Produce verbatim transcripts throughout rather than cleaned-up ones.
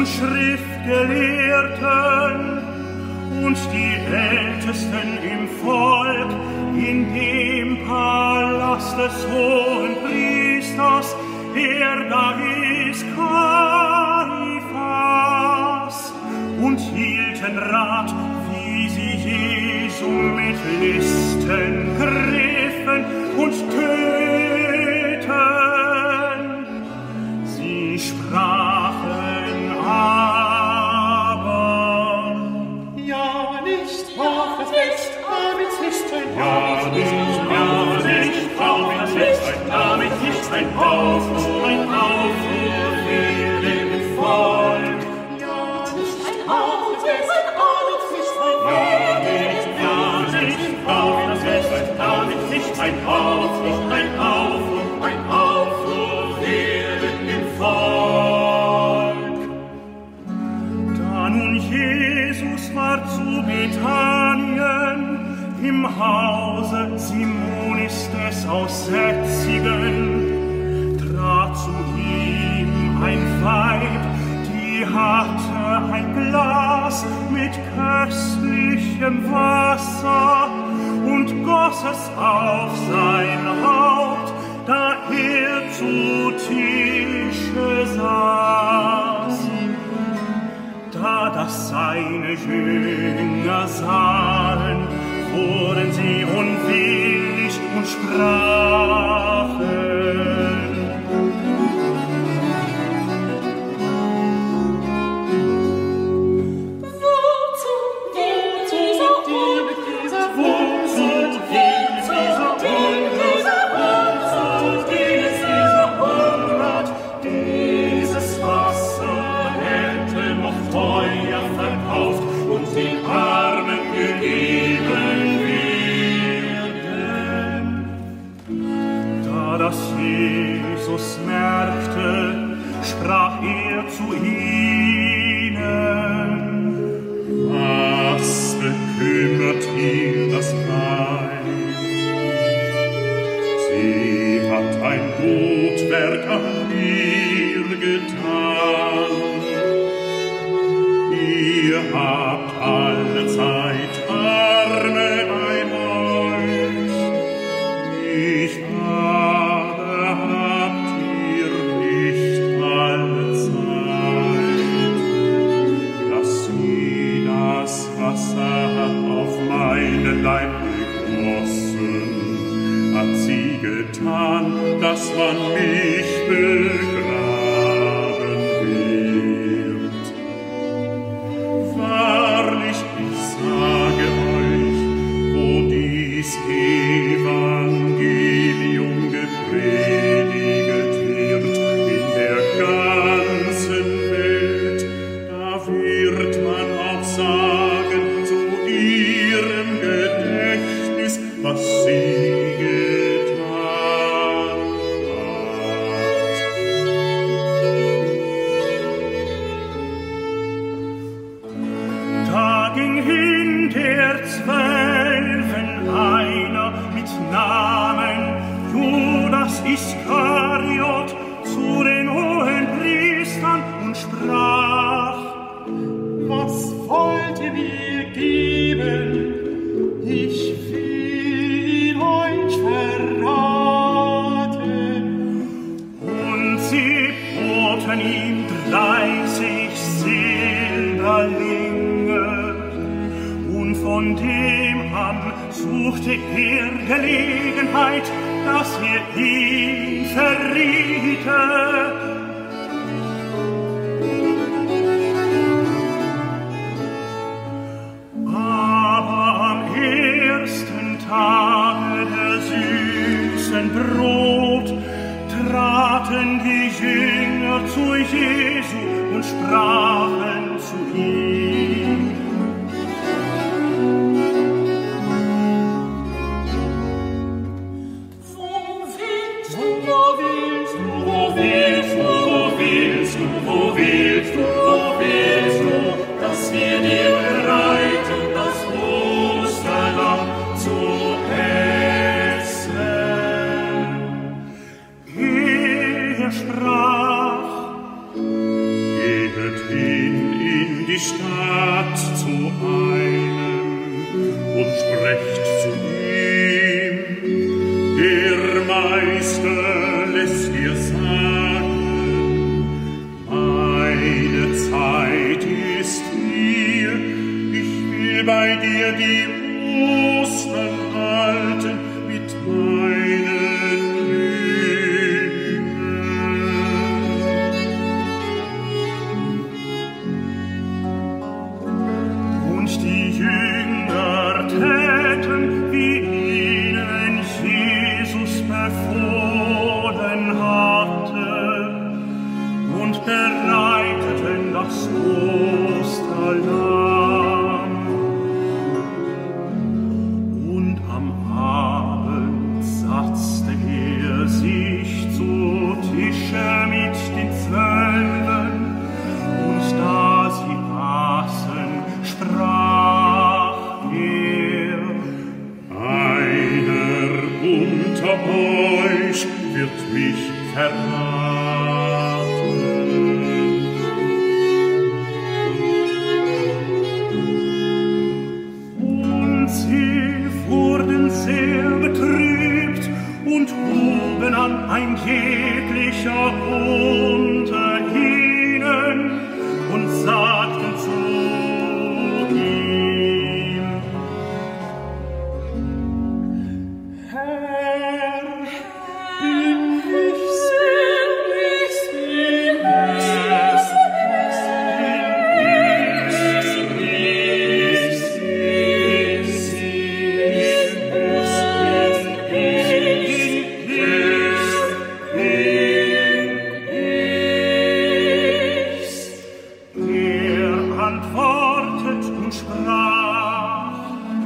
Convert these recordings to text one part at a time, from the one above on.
und Schriftgelehrten und die Ältesten im Volk in dem Palast des hohen Priesters, der da ist Kaiphas, und hielten Rat, wie sie Jesu mit Listen griffen und töten. Sie sprachen aber: Ja, nicht, auch es nicht, damit nicht ein Ja, nicht, ja, nicht, damit nicht, damit nicht ein Aufruhr, ein Aufruhr wäre im Volk. Ja, nicht ein Auf, es ist ein Auf, es ist ein Ja, nicht, ja, nicht, damit nicht, damit nicht ein Aufruhr, ein Aufruhr, ein Aufruhr wäre im Volk. Da nun Jesus war zu Bethanien, im Hause Simonis des Aussätzigen, trat zu ihm ein Weib, die hatte ein Glas mit köstlichem Wasser und goss es auf sein Haupt, da er zu Tische saß. Da das seine Jünger sahen, wurden sie unwillig und sprachen: Wozu dient dieser Unrat? Wozu dient dieser Unrat? Wozu dient dieser Unrat? Dieses Wasser hätte noch teuer verkauft und den Armen gegeben werden. Da das Jesus merkte, sprach er zu ihnen: Was bekümmert ihn das Weib? Sie hat ein Gutwerk an mir getan. Ihr habt alle Zeit Arme bei euch, ich aber habt ihr nicht alle Zeit. Dass sie das Wasser auf meinen Leib gegossen, hat sie getan, dass man mich begraben wird. Wahrlich, ich sage euch, wo dies Evangelium geprediget wird in der ganzen Welt, da wird man auch sagen zu ihrem Gedächtnis, was sie getan hat. Da ging hin der Zwölfen einer mit Namen Judas Iskariot zu den hohen Priestern und sprach: Was wollt ihr mir geben? Ich will euch verraten. Und sie boten ihm dreißig Silberlinge, und von dem an suchte er Gelegenheit, dass er ihn verriete. Aber am ersten Tage der süßen Brot traten die Jünger zu Jesu und sprachen zu ihm: Wo willst du, wo willst du, wo willst du, wo willst du, wo willst du, wo willst du, dass wir dir bereiten das Osterlamm zu essen? Er sprach: Gehet hin Stadt zu einem und sprecht zu ihm, der Meister lässt dir sagen, meine Zeit ist hier, ich will bei dir die Ostern halten mit meinen Jüngern. Und die Jünger täten, wie ihnen Jesus befohlen hatte, und bereiteten das Osterlamm. Und am Abend satzte er sich zu Tische mit den Zwölfen, und da sie aßen, sprach er: Einer unter euch wird mich verraten. Und sie wurden sehr betrübt und hoben an ein jeglicher unter ihnen und sagten zu ihm: Herr, bin ich's, bin ich's, bin ich's, bin ich's, er antwortet und sprach: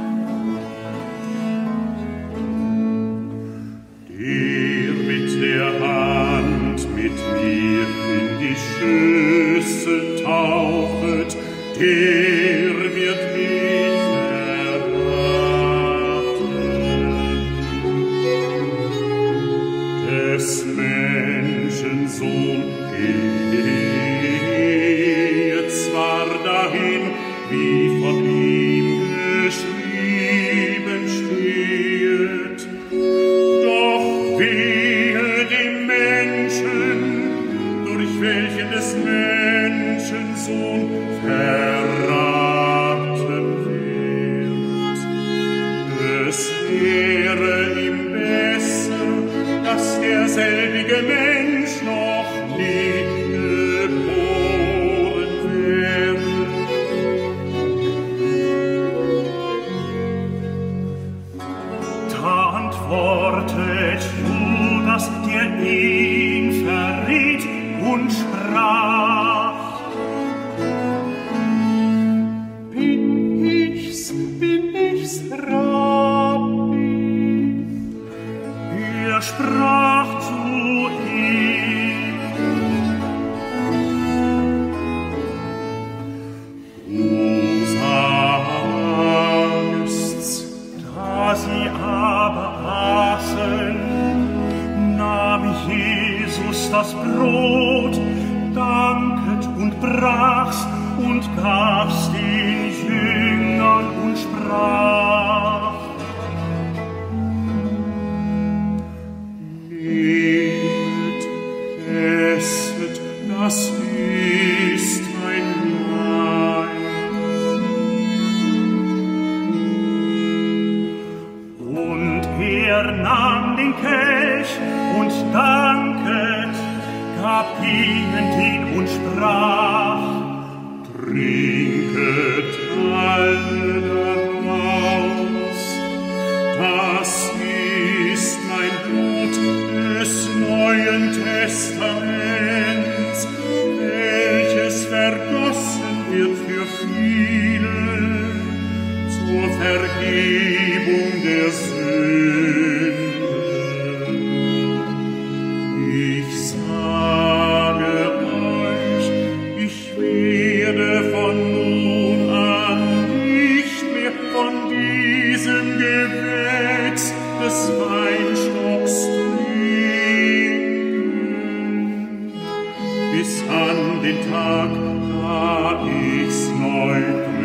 Der mit der Hand mit mir in die Schüssel tauchet, der wird mich verraten. Des Menschen Sohn gehet zwar dahin, wie von ihm geschrieben steht, doch wehe dem Menschen, durch welchen des Menschen Sohn verraten wird. Es wäre ihm besser, dass derselbige Mensch noch nie geboren wäre. Da antwortet Judas, der ihn verriet, und sprach: Bin ich's, bin ich's, Rabbi? Er sprach zu ihm: Du sagst's. Da sie aber aßen, nahm Jesus das Brot, danket und brach's und gab's den Jüngern und sprach: Nehmet, esset, das ist mein Leib. Und er nahm den Kelch und danket, gab ihnen den und sprach: Trinket alle daraus, das ist mein Blut des Neuen Testaments, welches vergossen wird für viele zur Vergebung der Sünden. Ich sage euch, ich werde von nun an nicht mehr von diesem Gewächs des Weinstocks trinken, bis an den Tag, da ich's neu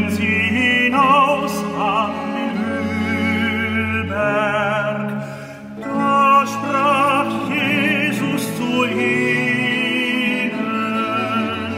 treten sie hinaus an den Ölberg. Da sprach Jesus zu ihnen: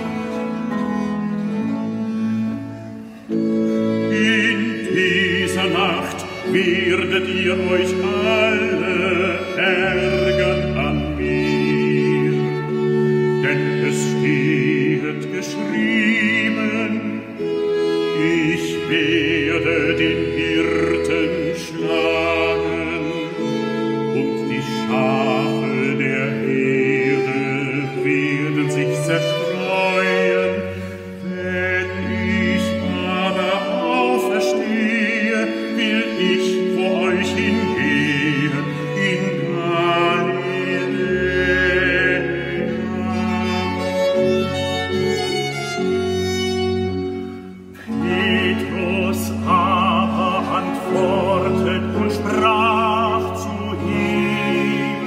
In dieser Nacht werdet ihr euch alle ärgern an mir, denn es steht geschrieben: Ich werde den Hirten schlagen, und die Schafe der Herde werden sich zerstreuen. Wenn ich aber auferstehe, will ich vor euch hingehen in Galiläa. Petrus aber antwortet und sprach zu ihm: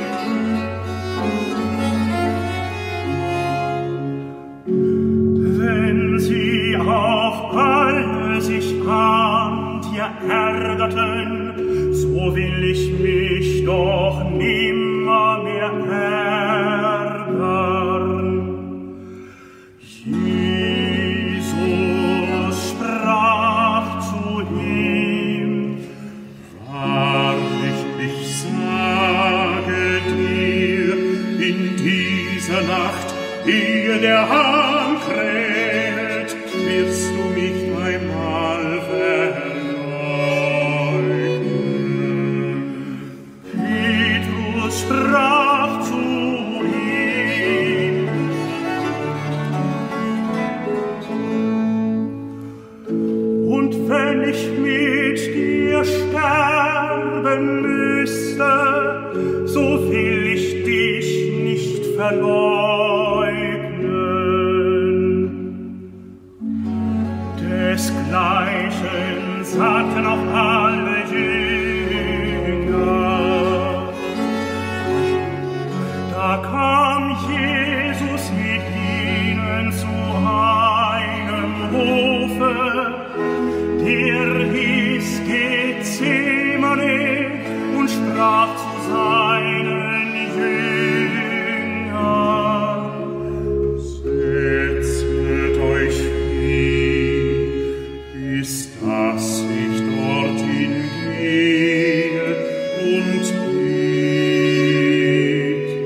Wenn sie auch alle sich an dir ärgerten, so will ich mich doch nimmer mehr ärgern. Jesus sprach zu ihm: Wahrlich, ich sage dir, in dieser Nacht, ehe der Hahn kräht, wirst du mich dreimal verleugnen. Petrus sprach zu ihm: Und wenn ich mit dir sterben müsste, so will ich dich nicht verleugnen. Desgleichen sagten auch alle Jünger. Da kam Jesus mit ihnen zu einem Hofe, der hieß Gethsemane, und sprach zu seinen Jüngern: Setzet euch hin, bis dass ich dorthin gehe und bete.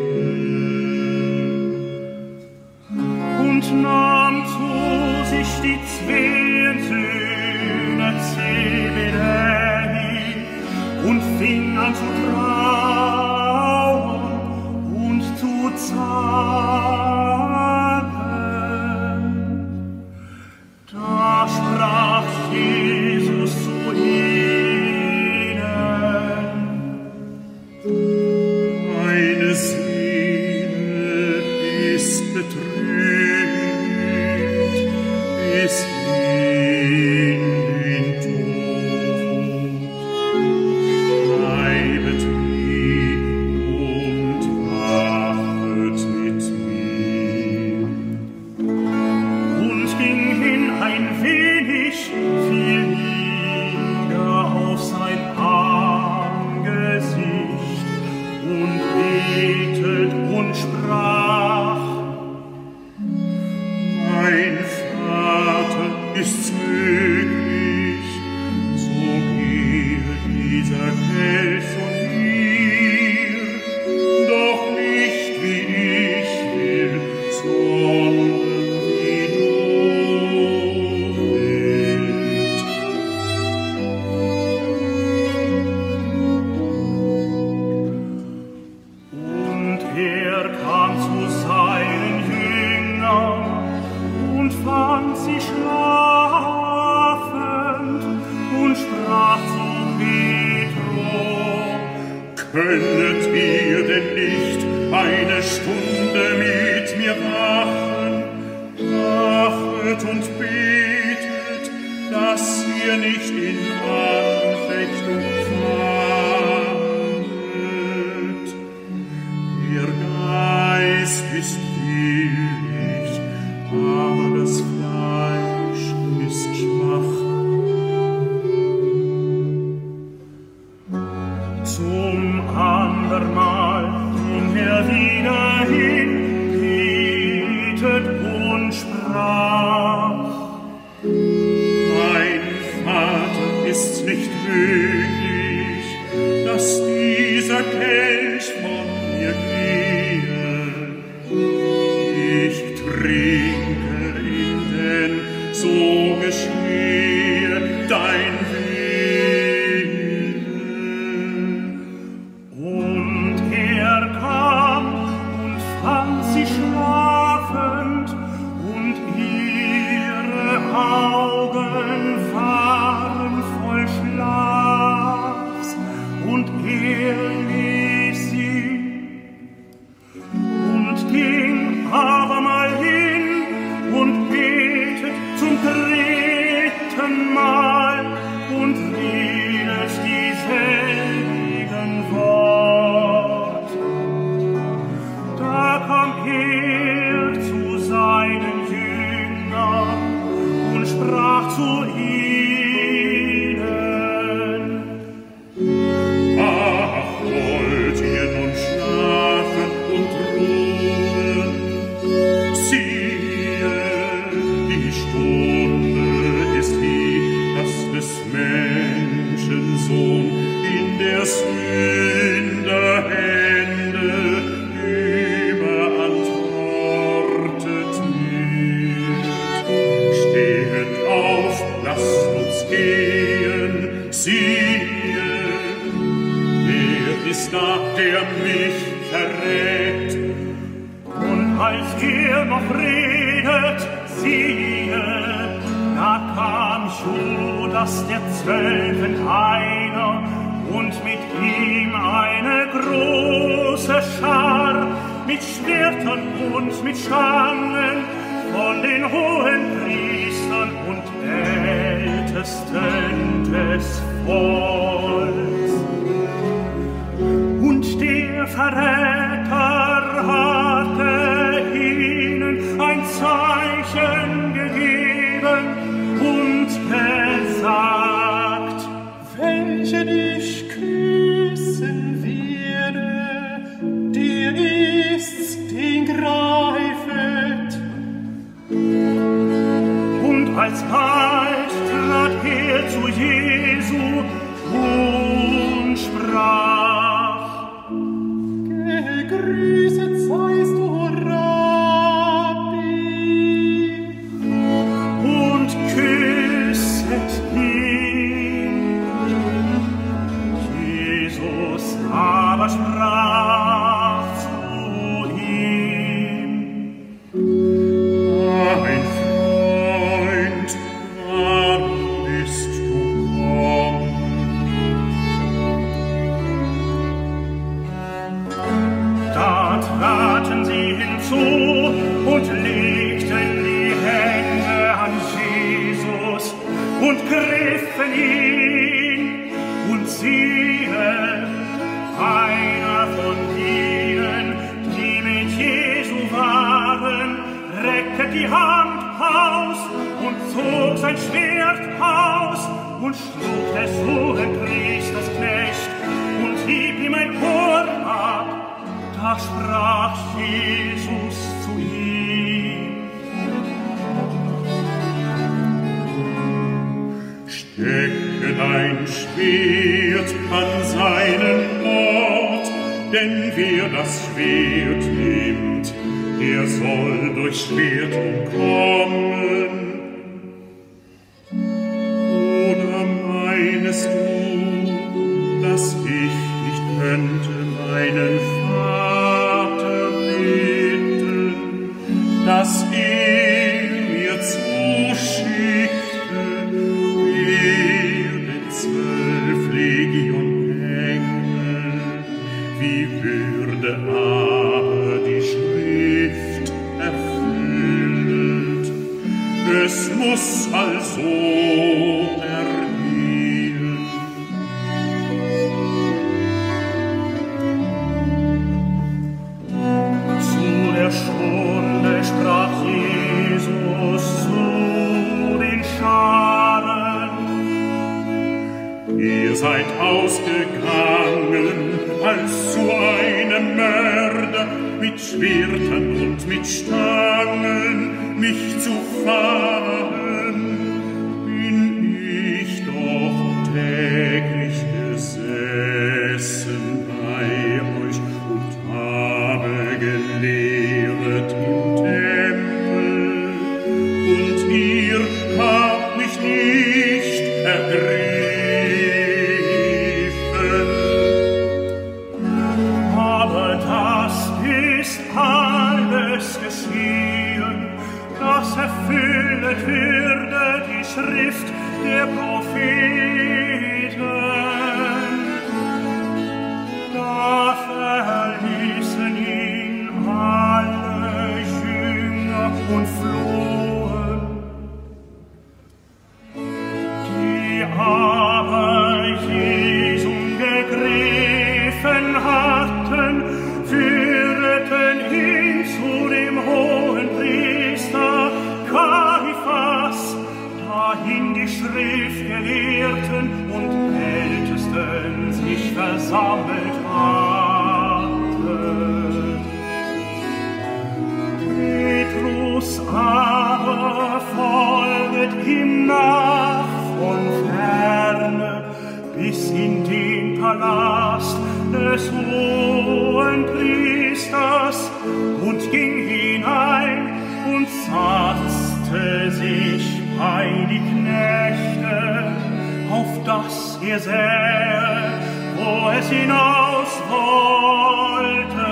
Und nahm zu sich die zwei Söhne Zebedäi und fing an zu trauern und zu zagen. Da sprach Jesus zu ihnen: Meine Seele ist betrübt bis in den Tod. Bleibet lieb und wachet mit mir. Und ging hin ein wenig, fiel nieder auf sein Angesicht und betet und sprach: Mein Vater, ist's möglich, so gehe dieser Kelch von mir, doch nicht wie ich will, sondern wie du willst. Und er kam zu seinen Jüngern und fand sie schlafend und sprach zu Petro: Könnet ihr denn nicht eine Stunde mit mir wachen? Wachet und betet, dass ihr nicht in Anfechtung fallet. Der Geist ist willig, aber das Fleisch ist schwach. König, dass dieser Kelch von mir gehe. Ich trinke ihn, denn so geschehe dein Wille. Und er kam und fand sie schlafend, und ihre Augen waren voll Schlafs, und er ließ sie und ging abermal hin und betet zum dritten Mal und redet die seligen Wort. Da kam er zu seinen Jüngern und sprach zu ihnen: Ach, wollt ihr nun schlafen und ruhen? Siehe, die Stunde ist die, dass des Menschen Sohn in der Sünde Hände überantwortet wird. Stehet auf, lasst uns gehen, siehe, er ist da, der mich verrät. Und als er noch redet, siehe, da kam Judas, der Zwölfen, einer, und mit ihm eine große Schar, mit Schwertern und mit Stangen, von den hohen Priestern und Ältesten des Volks. Und der Verräter hatte ihnen ein Zeichen gegeben und gesagt: Welchen ich küssen werde, der ist's, den greifet. Und alsbald trat er zu Jesu und sprach: Gegrüßet seist du, Rabbi, und küsset ihn. Jesus aber sprach zu ihm: Mein Freund, warum bist du gekommen? Da traten sie hinzu und legten die Hände an Jesus und griffen ihn, und siehe, einer von ihnen, die mit Jesu waren, reckte die Hand aus und zog sein Schwert aus und schlug des Hohenpriesters Knecht und hieb ihm ein Ohr ab. Da sprach Jesus zu ihm: Stecke dein Schwert an seinen Ort, denn wer das Schwert nimmt, der soll durch Schwert umkommen. Oder meinest du, dass ich nicht könnte meinen Vater bitten, dass er mir zuschickte, den zwölf Legion Engel? Wie würde aber die Schrift erfüllt? Es muss also ergehen. Zu der Stunde sprach Jesus zu den Scharen: Ihr seid ausgegangen als zu einem Mörder, mit Schwertern und mit Stangen mich zu fahren. Bin ich doch täglich ergriffen. Aber das ist alles geschehen, dass erfüllet würde die Schrift der Propheten. Da verließen ihn alle Jünger und flohen. Die aber Jesum gegriffen hatten, führten ihn zu dem Hohenpriester Kaiphas, dahin die Schriftgelehrten und Ältesten sich versammelt hatten. Petrus aber folget ihm nach von ferne bis in den Palast des Hohenpriesters und ging hinein und satzte sich bei die Knechte, auf dass er sähe, wo es hinaus wollte.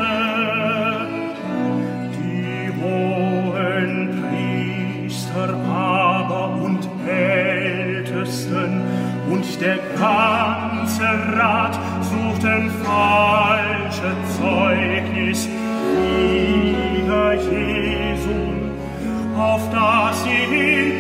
Die Hohenpriester aber und Ältesten und der ganze Rat suchten falsche Zeugnis wider Jesu, auf dass sie ihn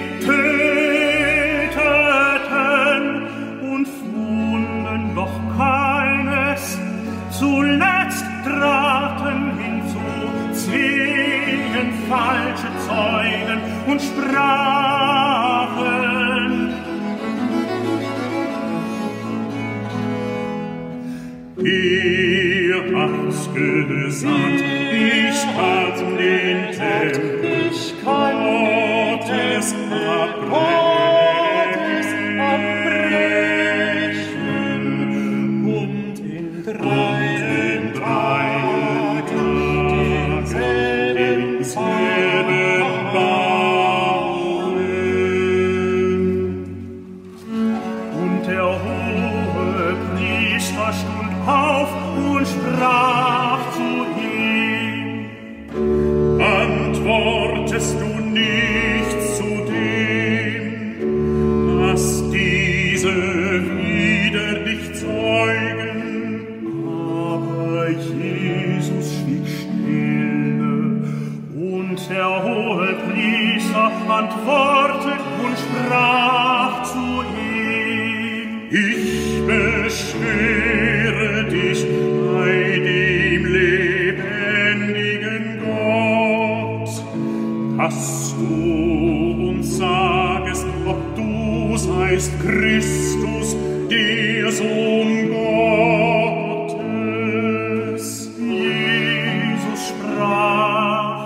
töteten und funden doch keines. Zuletzt traten hinzu zehn falsche Zeugen und sprachen: Ihr habt's gesagt, ich kann den Tempel Gottes abbrechen und in drei Tagen denselben bauen. Und der Hohepriester stund auf und sprach zu ihm: Antwortest du nicht zu dem, dass diese wider dich zeugen? Aber Jesus schwieg stille, und der Hohepriester antwortet und sprach zu ihm: Ich beschwöre dich bei dem lebendigen Gott, dass du uns sagest, ob du seist Christus, der Sohn Gottes. Jesus sprach: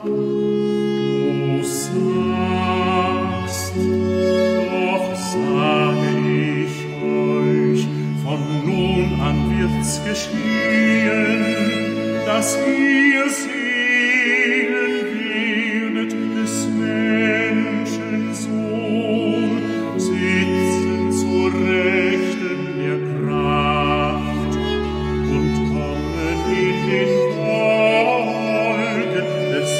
Du sagst, doch sage ich euch, von nun an wird's geschehen, dass ihr sehen werdet des Menschen Sohn sitzen zur Rechten der Kraft und kommen in den Wolken des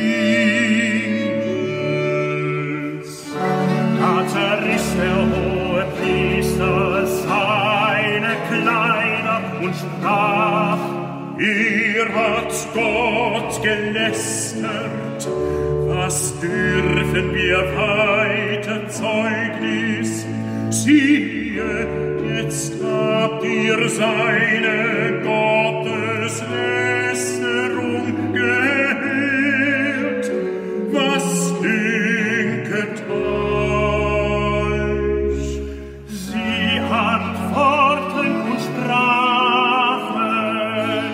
Himmels. Da zerriss der Hohepriester seine Kleider und sprach: Ihr habt Gott gelästert, was dürfen wir weiter Zeugnis? Siehe, jetzt habt ihr seine Gotteslästerung gehört. Was dünket euch? Sie antworten und sprachen: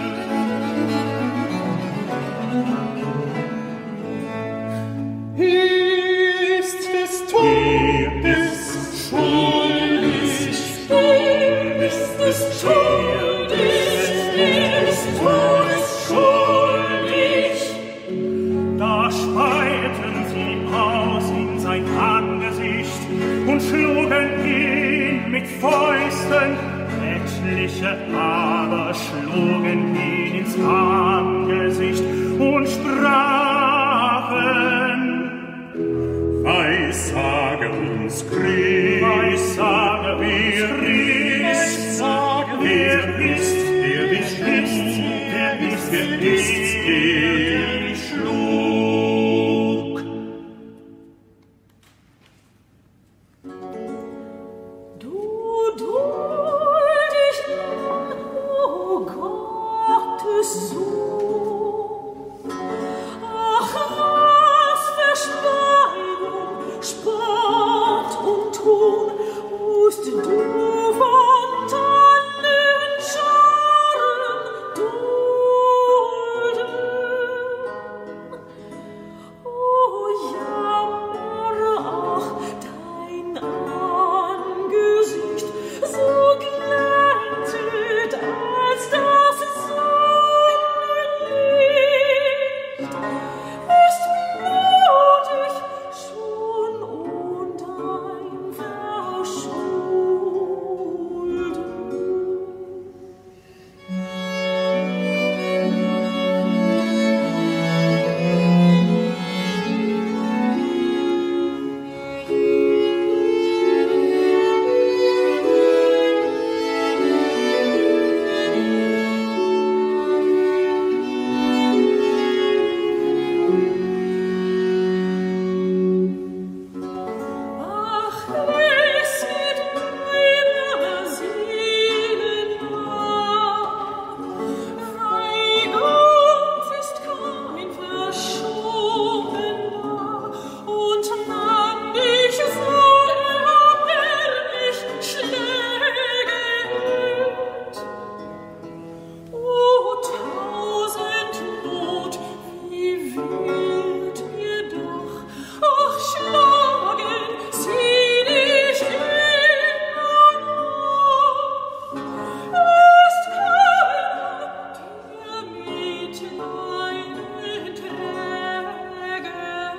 Ist des Todes schuldig, ist des Todes mit Fäusten, etliche aber schlugen ihn ins Angesicht und sprachen: Weissage uns, Christ, Weissage, wer ist, wer ist, der dich schlug, wer ist, wer ist, der dich schlug? Du duldig lang, o Gottes Sohn, ach, was für Schweigung, Spott und Ton musst du von Tannenscharen dulden. O Jammer, ach, dein Angesicht so glänzet als das Sonnenlicht, ist blutig schon und ein Verschulden. Ach, lässet meine Seele nah, dein Gott ist kein Verschobener und nahm dich so erbärmlich schlägend. O tausend Not, wie wird mir doch, ach, schlagen sie dich immer noch. Ist keiner, der Mitleid trägt.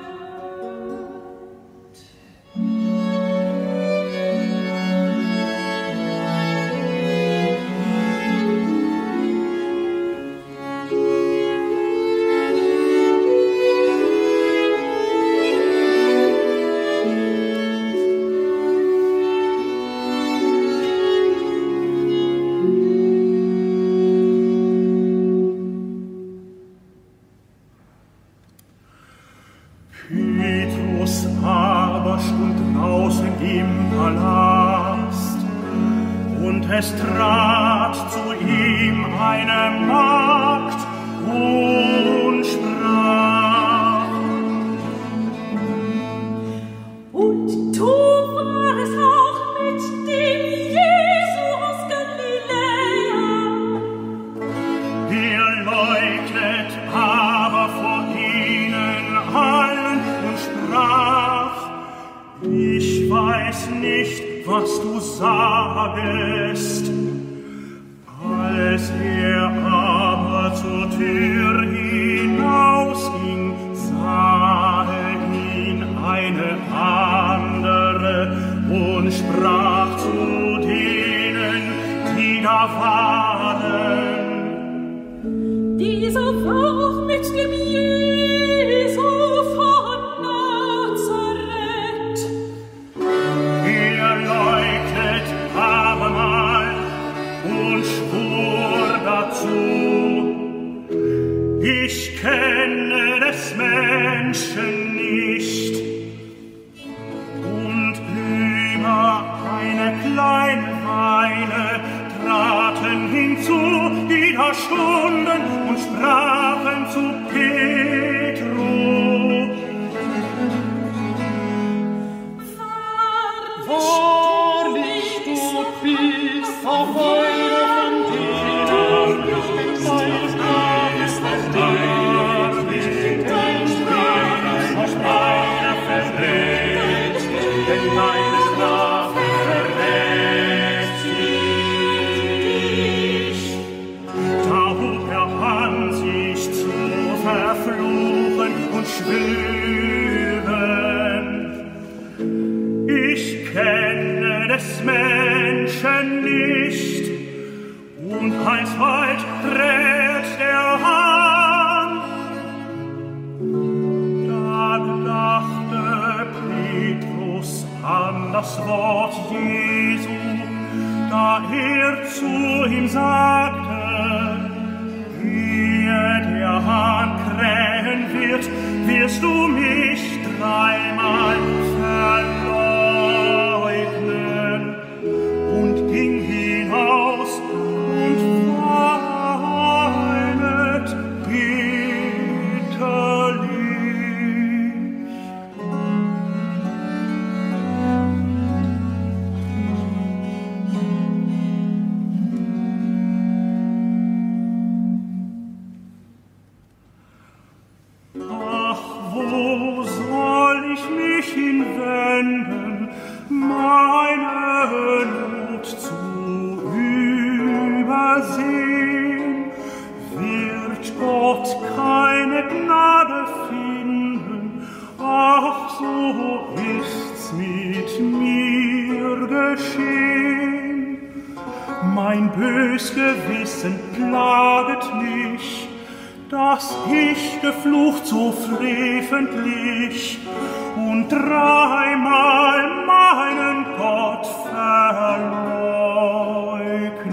Petrus aber stund draußen im Palast, und es trat zu ihm eine Magd und sprach: Und du warst auch mit dem Jesu aus Galiläa. Er leugnet aber vor ihnen allen und sprach: Ich weiß nicht, was du sagest. Als er aber zur Tür hinausging, sah ihn eine andere und sprach zu denen, die da waren: Dieser war auch mit dem Jesu von Nazareth. Er leugnet abermal und schwur dazu: Ich kenne des Menschen nicht. Und über eine kleine Weile traten hinzu, die da stunden und sprachen zu Petru: Wahrlich, du bist auf einer von dir, dein Sprach ist auf dir, dein Sprach ist auf einer verrät, denn deine Sprache verrät dich. Da hob er an, sich zu verfluchen und schwören: Ich kenne des Menschen Menschen nicht, und alsbald trägt er an. Da gedachte Petrus an das Wort Jesu, da er zu ihm sagte, ehe der Hahn krähen wird, wirst du mich dreimal verleugnen. Und ging hinaus und weinet bitterlich. Ach, wo soll ich mich hinwenden, meine Not zu übersehen? Wird Gott keine Gnade finden? Ach, so ist's mit mir geschehen. Mein bös Gewissen plaget mich, dass ich geflucht so freventlich und dreimal meinen Gott verleugnet.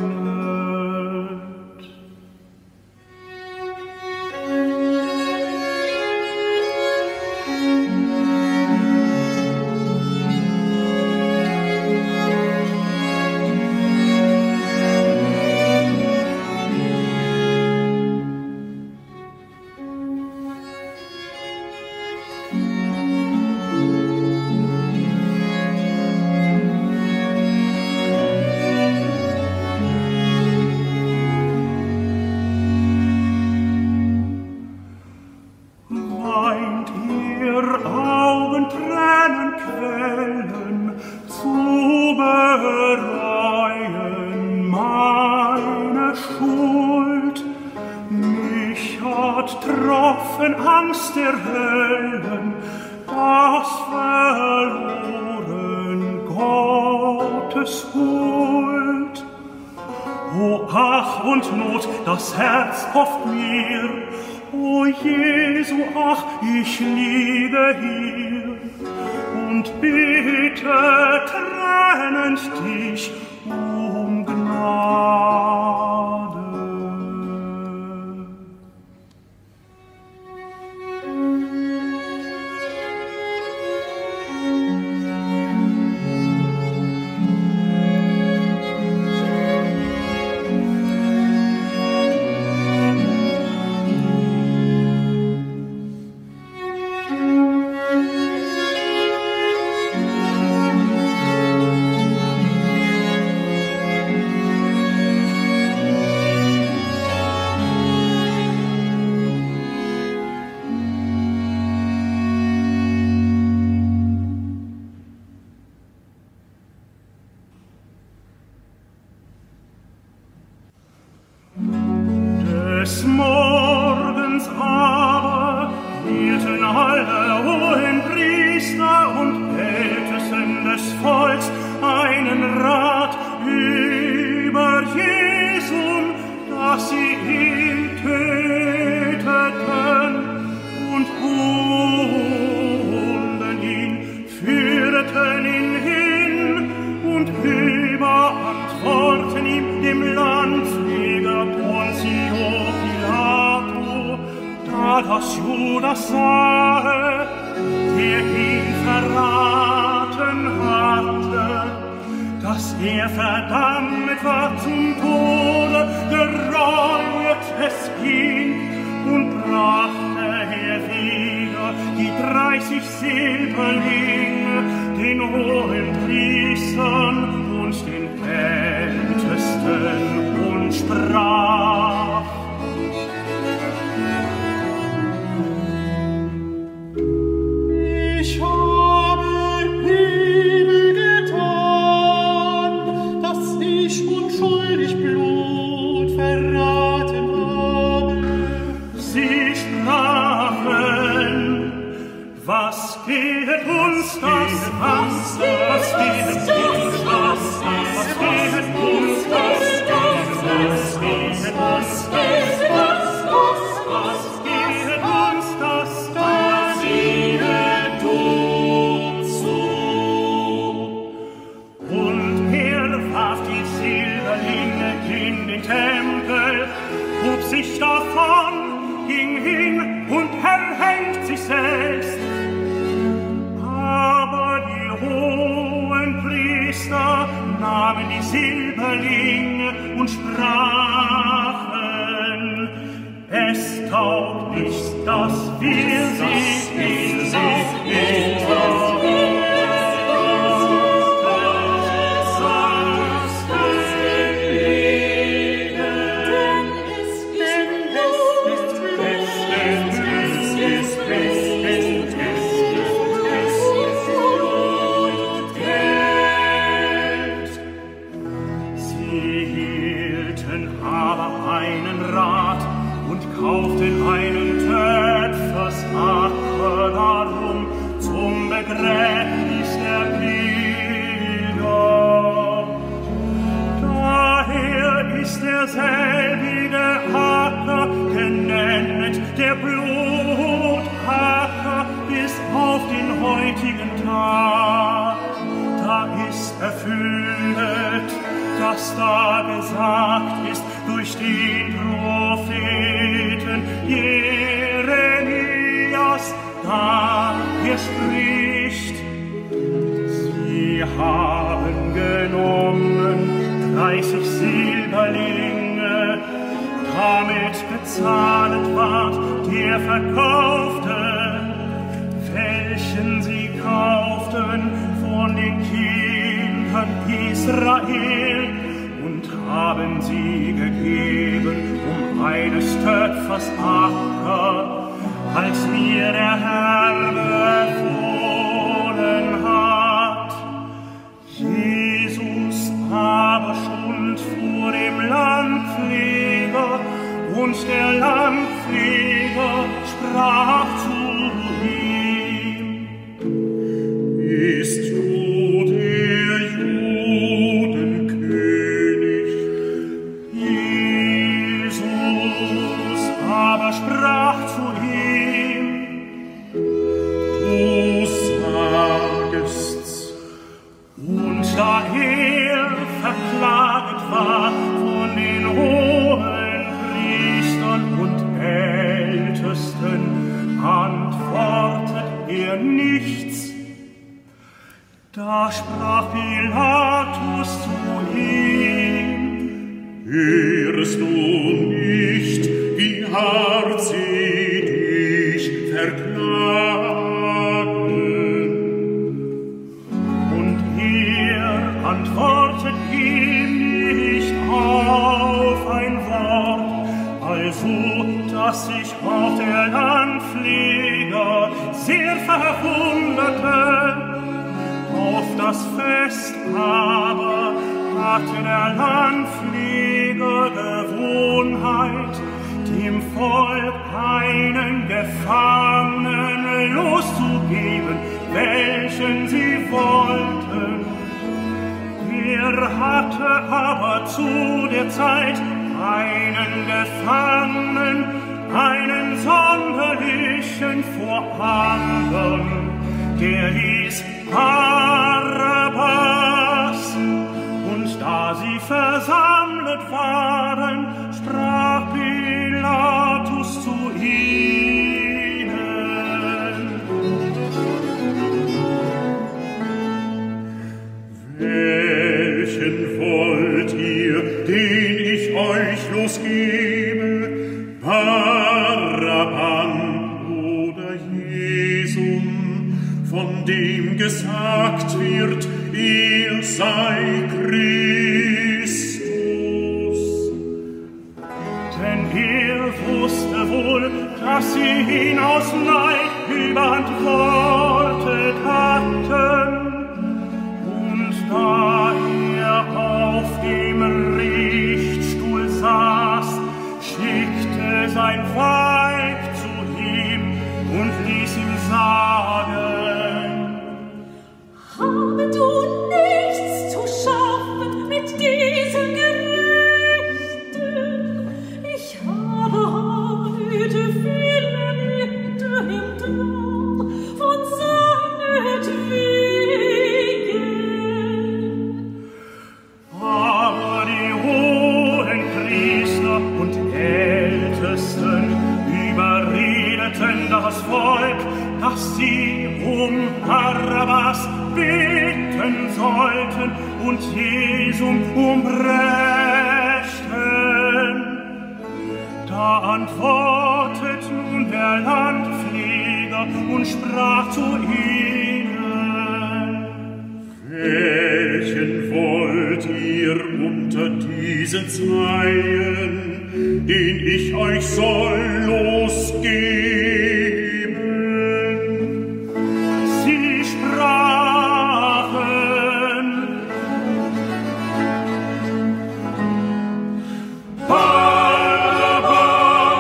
Angst der Höllen, das verloren Gottes Huld. O ach und Not, das Herz hofft mir, o Jesu, ach, ich liege hier und bitte tränend dich um Gnade. Des Morgens aber hielten alle hohen Priester und Ältesten des Volks einen Rat über Jesum, dass sie ihn töteten, und holen ihn, führten ihn hin und überantworten ihm dem Landpfleger Pontio Pilato, da das Judas sahe, der ihn verraten hatte, dass er verdammt war zum Tode, gereut es ihn und brachte er wieder die dreißig Silberlinge den hohen Priestern und den Ältesten und sprach: Ich habe Übel getan, dass ich unschuldig Blut verraten habe. Sie sprachen: Was geht uns das an? Was geht uns das an? Was geht Silberlinge in den Tempel, hob sich davon, ging hin und erhängt sich selbst. Aber die hohen Priester nahmen die Silberlinge und sprachen, es taugt nicht, dass wir sie in sie nehmen. Kauften einen Töpfersacker darum zum Begräbnis der Pilger. Daher ist derselbige Acker genannt, der Blutacker bis auf den heutigen Tag. Da ist erfüllt, dass da gesagt ist durch den Propheten Jeremias, da er spricht. Sie haben genommen dreißig Silberlinge, damit bezahlet ward der Verkaufte, welchen sie kauften von den Kindern Israel, und haben sie gegeben um eines Töpfers Acker, als mir der Herr befohlen hat. Jesus aber schuld vor dem Landpfleger, und der Landpfleger sprach zu ihm: Bist du der Judenkönig? Jesus aber sprach zu ihm: Du sagest's. Und da er verklaget war von den hohen Priestern und Ältesten, antwortet er nichts. Da sprach Pilatus zu ihm: Hörst du nicht, wie hart sie dich verklagen? Und er antwortet ihm nicht auf ein Wort, also dass sich auch der Landpfleger sehr verwunderte. Auf das Fest aber hatte der Landpfleger Gewohnheit, dem Volk einen Gefangenen loszugeben, welchen sie wollten. Er hatte aber zu der Zeit einen Gefangenen, einen sonderlichen vor andern, der hieß Barabbas. Und da sie versammelt waren, sprach Pilatus zu ihnen: Welchen wollt ihr, den ich euch losgebe? Barabbas oder Jesum, von dem gesagt wird, er sei Christus. Denn er wusste wohl, dass sie ihn aus Neid überantwortet hatten. Und da er auf dem Richtstuhl saß, schickte sein Weib zu ihm und ließ ihm sagen: Habe du nichts zu schaffen mit diesem Gerechten? Ich habe heute viele Nächte im Traum von dass sie um Barabbas bitten sollten und Jesum umbrächten. Da antwortet nun der Landpfleger und sprach zu ihnen: Welchen wollt ihr unter diesen Zweien, den ich euch soll losgeben? Sie sprachen: Barabbam,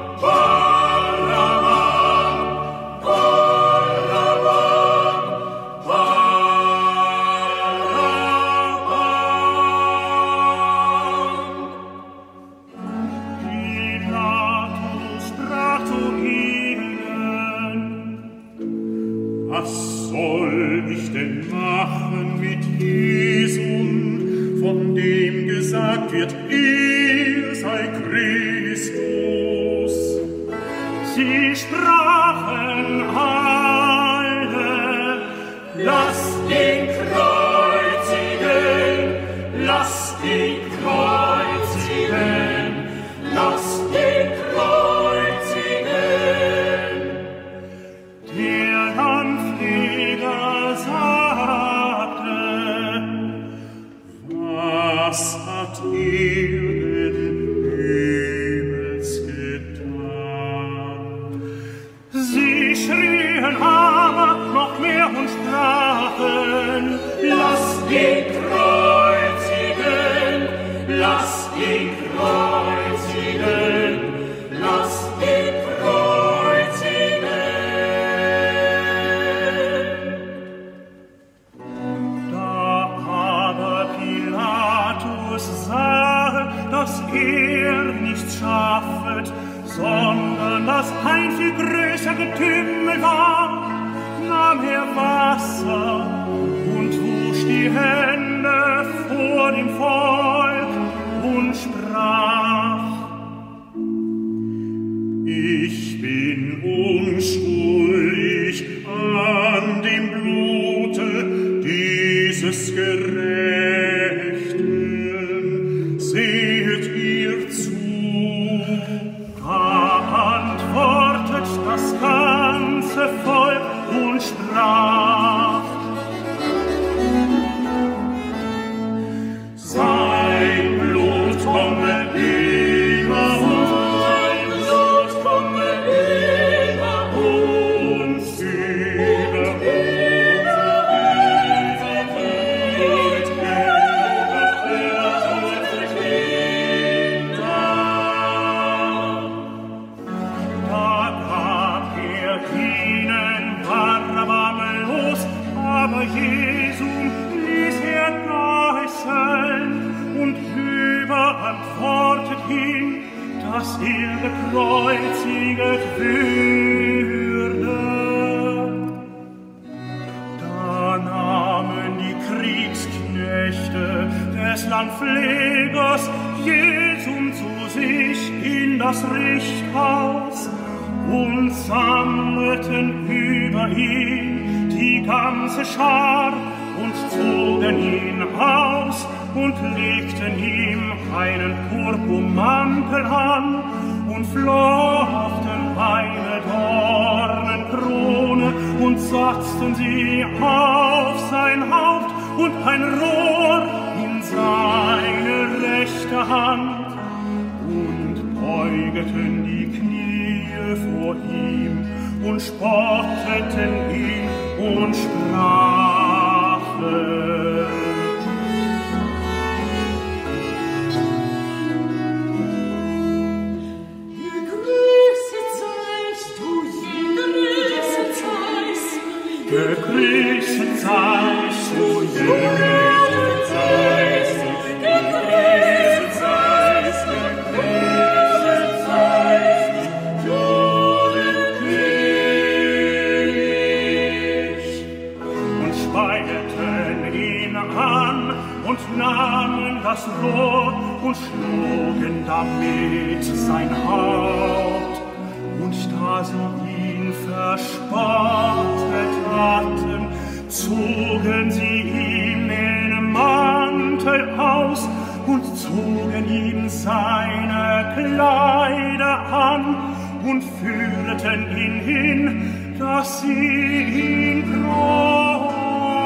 Barabbam, Barabbam, Barabbam. Pilatus sprach zu ihnen: Was soll ich denn machen mit Jesum, von dem gesagt wird, er sei Christus? Sie sprachen alle: Lasst ihn kreuzigen, lasst ihn kreuzigen, lasst ihn kreuzigen. Der Landpfleger sagte: Was hat er denn Übels getan? Sie schrien aber noch mehr und sprachen: Lasst ihn kreuzigen, lasst ihn kreuzigen, lasst ihn kreuzigen. Da aber Pilatus sah, dass er nichts schaffet, sondern dass ein viel größer Getümmel war, nahm er Wasser und wusch die Hände vor dem Volk und sprach: Ich bin unschuldig an dem Blute dieses Gerechten. Seht ihr zu. Da antwortet das ganze Volk und sprach: Sein Blut komme über uns, Sein Blut komme über uns, über Da gab er ihnen Barabbam los, aber Jesum ließ er geißeln und überantwortet ihn, dass er gekreuziget würde. Da nahmen die Kriegsknechte des Landpflegers Jesum zu sich in das Richthaus und sammelten über ihn die ganze Schar und zogen ihn aus und legten ihm einen Purpurmantel an und flochten eine Dornenkrone und satzten sie auf sein Haupt und ein Rohr in seine rechte Hand und beugeten die Knie vor ihm und spotteten ihn und sprachen: Gegrüßet seist du, gegrüßet seist, Gegrüßet seist du, gegrüßet seist, gegrüßet seist, gegrüßet seist, du König. und speierten ihn an und nahmen das Rohr und schlugen damit sein Haupt. Und da sie ihn verspottet hatten, zogen sie ihm den Mantel aus und zogen ihm seine Kleider an und führten ihn hin, dass sie ihn kreuzigten.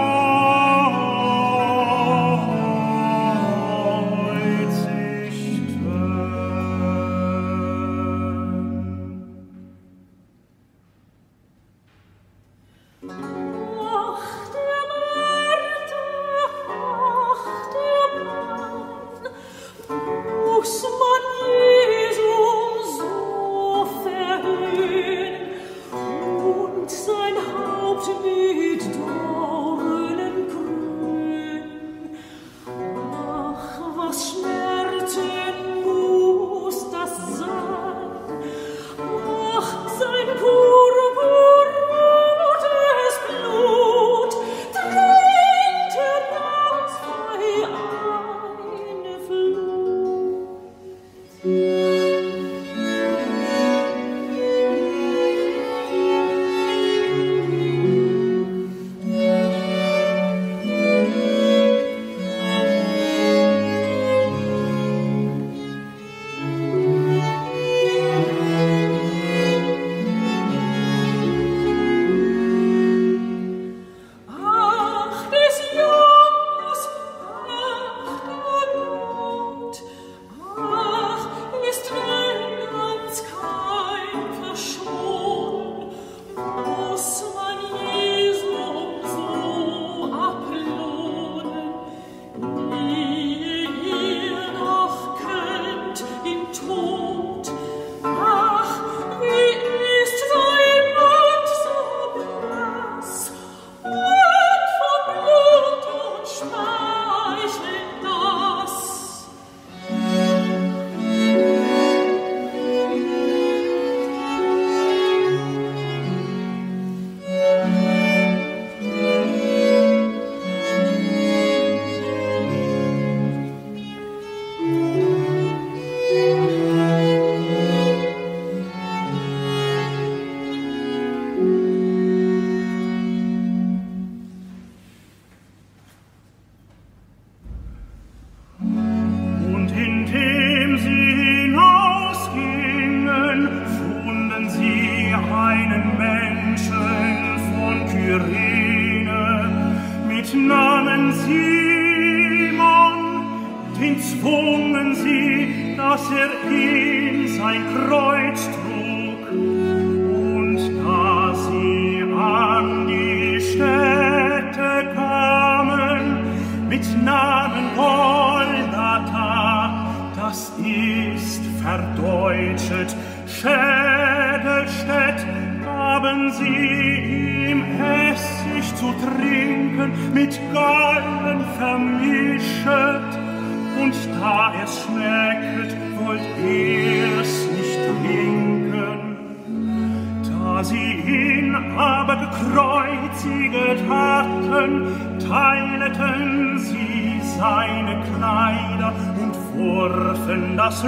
Das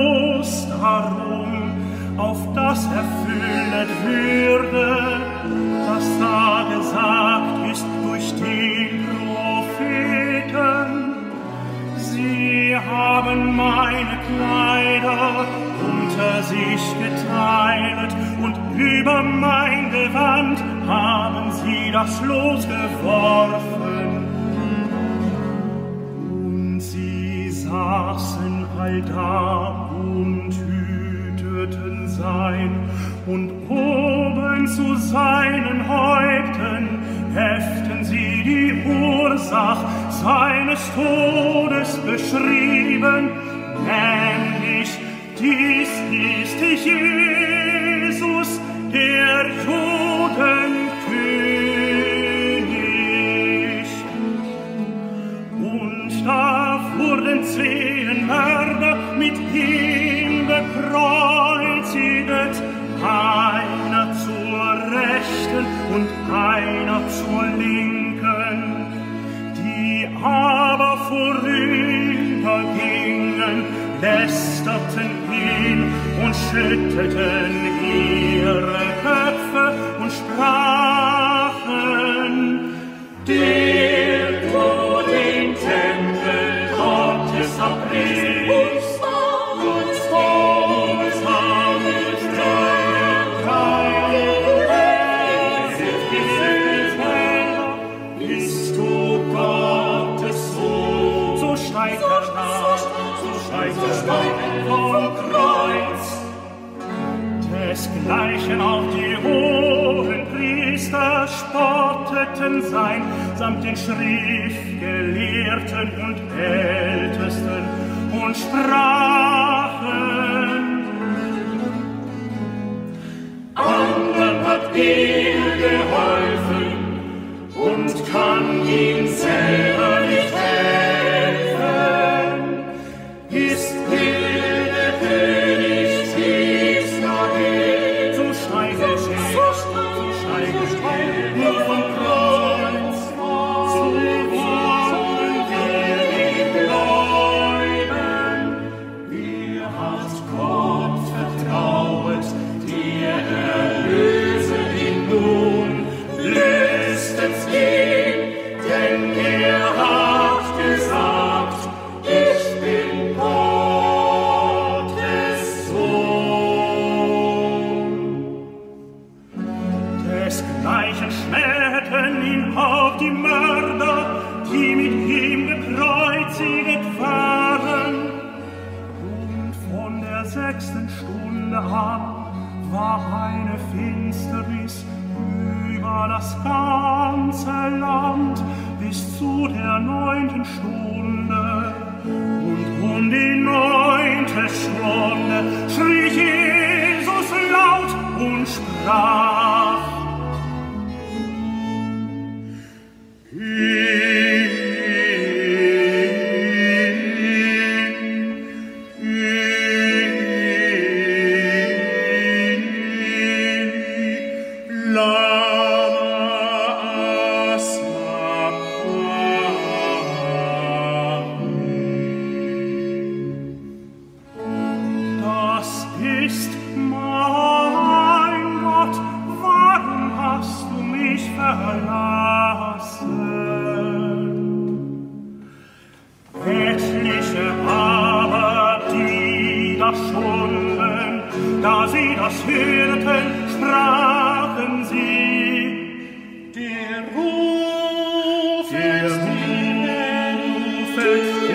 Los darum, auf das erfüllet würde, das da gesagt ist durch den Propheten. Sie haben meine Kleider unter sich geteilt und über mein Gewand haben sie das Los geworfen. Und sie saßen da und hüteten sein, und oben zu seinen Häupten heften sie die Ursach seines Todes beschrieben, nämlich dies ist Jesus, der Judenkönig. Und da wurden zehn Mörder mit ihm bekreuziget, einer zur Rechten und einer zur Linken. Die aber vorübergingen, lästerten ihn und schüttelten ihre Köpfe und sprachen: Der du den Tempel Gottes abbrichst, und uns hammelst deiner Freiheit, bist du Gottes Sohn. So steigt er nach, so steigt er vom Kreuz. Desgleichen auch die hohen Priester spotteten sein, samt den Schriftgelehrten und Ältesten, und sprachen: Anderen hat er geholfen und kann ihm selber nicht helfen. Ist er der König Israel, so steige er, so steige er nur vom Kreuz, so wollen wir ihm gläuben. Wer hat Gott vertrauet, der erlöse ihn nun, löst es ihn, denn er hat gesagt: Ich bin Gottes Sohn. Desgleichen schmähten ihn auch die Mörder, die mit ihm gekreuziget waren. Und von der sechsten Stunde an war eine Finsternis über das ganze Land bis zu der neunten Stunde. Und um die neunte Stunde schrie Jesus laut und sprach: Etliche aber, die da stunden, da sie das hörten, sprachen sie: Der Ruf der ist die Rufet die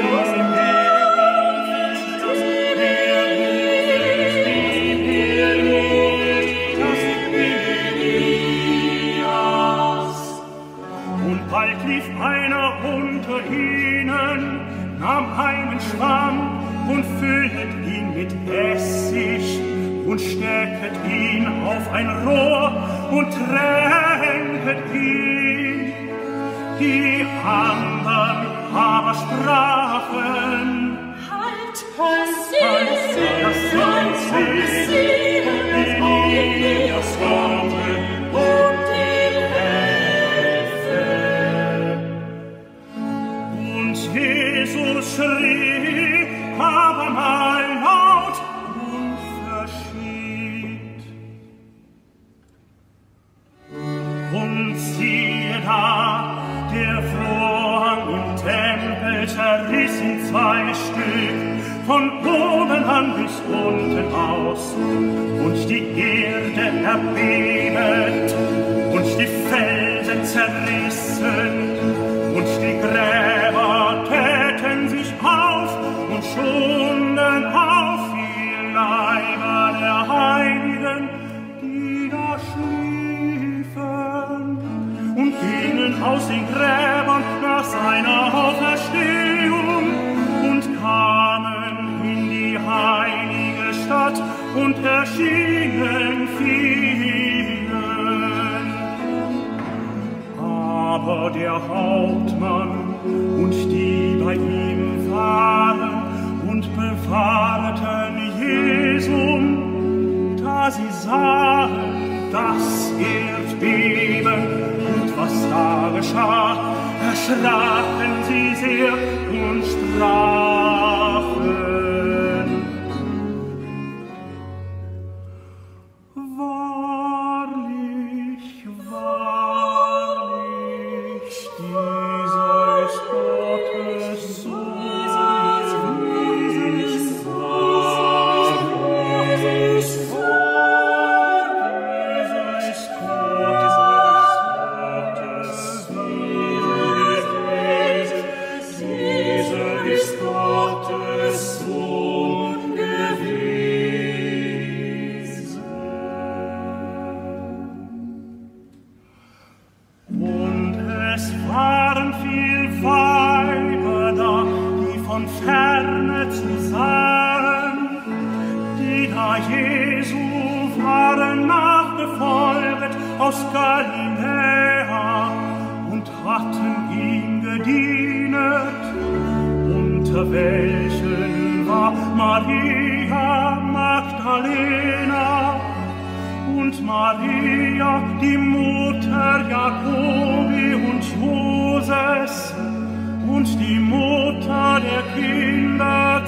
Bald lief einer unter ihnen, nahm einen Schwamm und füllet ihn mit Essig und stecket ihn auf ein Rohr und tränket ihn. Die andern aber sprachen: Halt, halt, das sind sie, die das Worte und die Jesus schrie abermal laut und verschied. Und siehe da, der Vorhang im Tempel zerriss in zwei Stück, von oben an bis unten aus, und die Erde erbebet, und die Felsen zerrissen, und die Gräber täten sich auf und schunden auf die Leiber der Heiligen, die da schliefen, und gingen aus den Gräbern nach seiner Auferstehung und kamen in die heilige Stadt und erschienen vielen. Aber der Hauptmann und die bei ihm waren und bewahrten Jesum, da sie sahen das Erdbeben und was da geschah, erschraken sie sehr und sprachen: Sterne zu sahen, die da Jesu waren nachgefolget aus Galiläa und hatten ihm gedienet, unter welchen war Maria Magdalena und Maria, die Mutter Jakobi und Joses und die Mutter der Kinder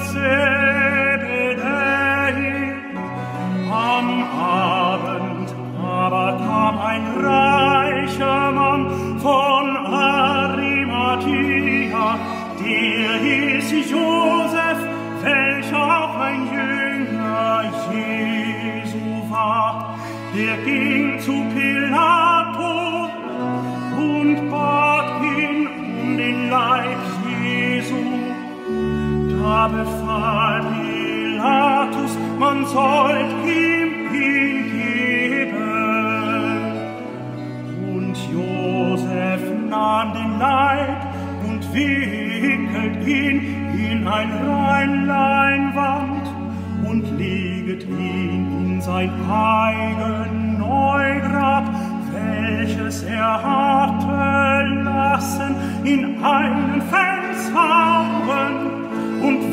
Zebedei. Am Abend aber kam ein reicher Mann von Arimathea, der hieß Josef, welcher auch ein Jünger Jesu war. Der ging zu Pilato und bat ihn um den Leib Jesu. Da befahl Pilatus, man sollt ihm ihn geben. Und Josef nahm den Leib und wickelt ihn in ein rein Leinwand und leget ihn in sein eigen Neugrab, welches er hatte lassen in einen Fels hauen und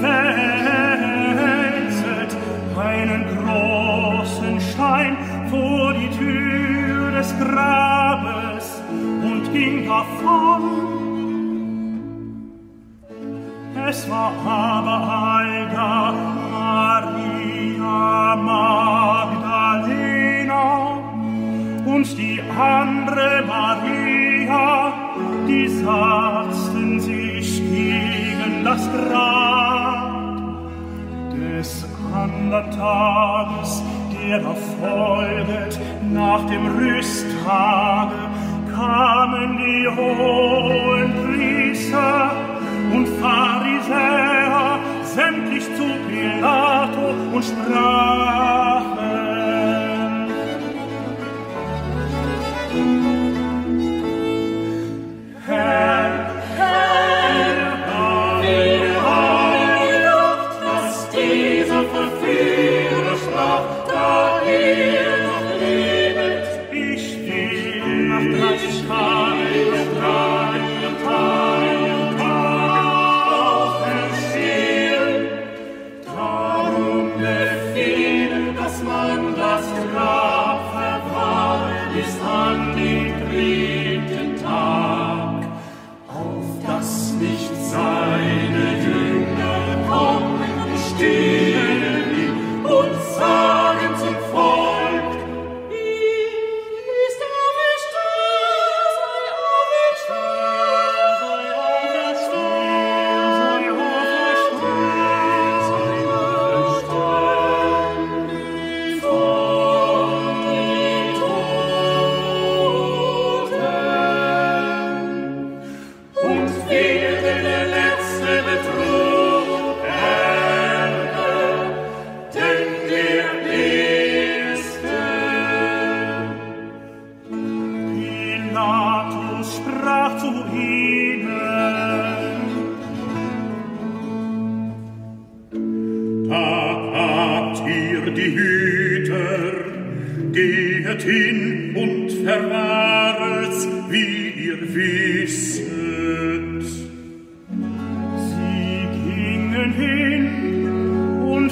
wälzet einen großen Stein vor die Tür des Grabes und ging davon. Es war aber allda Maria Magdalena und die andere Maria, die satzten sich gegen das Grab. Des andern Tages, der da folget, nach dem Rüsttage, kamen die hohen Priester und Pharisäer sämtlich zu Pilato und sprachen: Herr, Herr, wir haben gedacht, dass dieser Verführer sprach, da er noch lebet. Ich will nach dreißig Tagen, nach Tagen, nach Tagen, bis an den dritten Tag, auf dass nicht seine Jünger kommen, stehen ihn und sagen zum Volk: Er ist auferstanden, sei auferstanden, sei auferstanden, sei auferstanden, hin und verwahret's, wie ihr wisset. Sie gingen hin und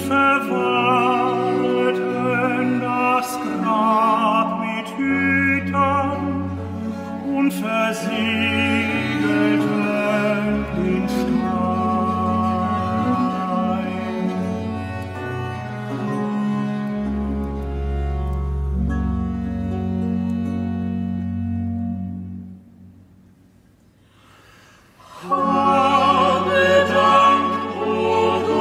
verwahreten das Grab mit Hütern und versiegelten den Stein. Habe Dank, O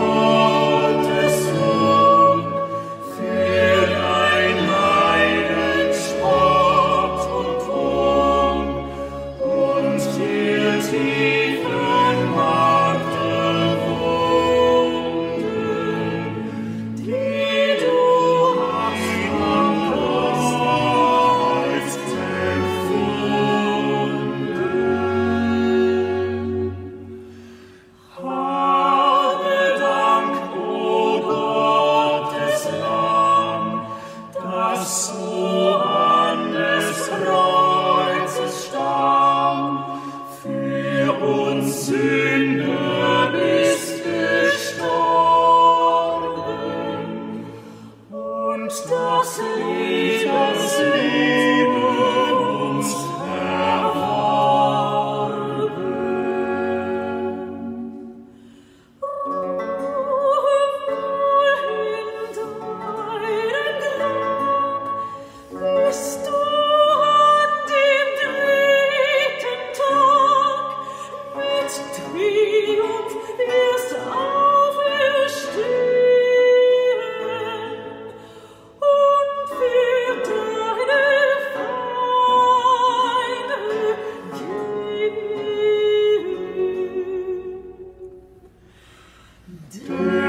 Denn